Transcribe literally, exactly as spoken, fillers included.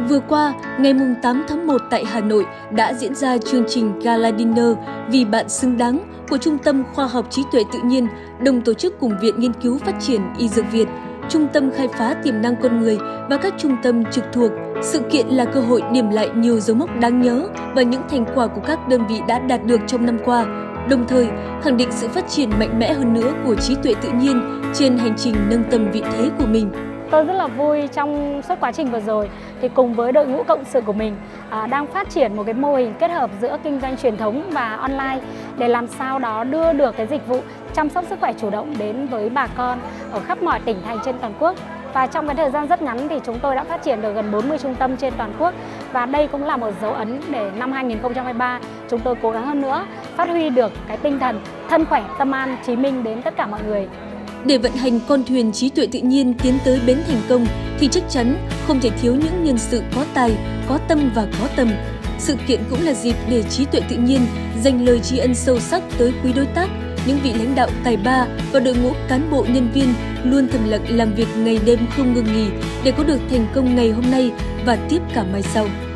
Vừa qua, ngày tám tháng một tại Hà Nội đã diễn ra chương trình Gala Dinner Vì bạn xứng đáng của Trung tâm Khoa học Trí tuệ tự nhiên, đồng tổ chức cùng Viện Nghiên cứu Phát triển Y Dược Việt, Trung tâm Khai phá tiềm năng con người và các trung tâm trực thuộc. Sự kiện là cơ hội điểm lại nhiều dấu mốc đáng nhớ và những thành quả của các đơn vị đã đạt được trong năm qua, đồng thời khẳng định sự phát triển mạnh mẽ hơn nữa của trí tuệ tự nhiên trên hành trình nâng tầm vị thế của mình. Tôi rất là vui trong suốt quá trình vừa rồi thì cùng với đội ngũ cộng sự của mình à, đang phát triển một cái mô hình kết hợp giữa kinh doanh truyền thống và online để làm sao đó đưa được cái dịch vụ chăm sóc sức khỏe chủ động đến với bà con ở khắp mọi tỉnh thành trên toàn quốc. Và trong cái thời gian rất ngắn thì chúng tôi đã phát triển được gần bốn mươi trung tâm trên toàn quốc, và đây cũng là một dấu ấn để năm hai nghìn không trăm hai mươi ba chúng tôi cố gắng hơn nữa phát huy được cái tinh thần thân khỏe tâm an Chí Minh đến tất cả mọi người. Để vận hành con thuyền trí tuệ tự nhiên tiến tới bến thành công thì chắc chắn không thể thiếu những nhân sự có tài, có tâm và có tầm. Sự kiện cũng là dịp để trí tuệ tự nhiên dành lời tri ân sâu sắc tới quý đối tác, những vị lãnh đạo tài ba và đội ngũ cán bộ nhân viên luôn thầm lặng làm việc ngày đêm không ngừng nghỉ để có được thành công ngày hôm nay và tiếp cả mai sau.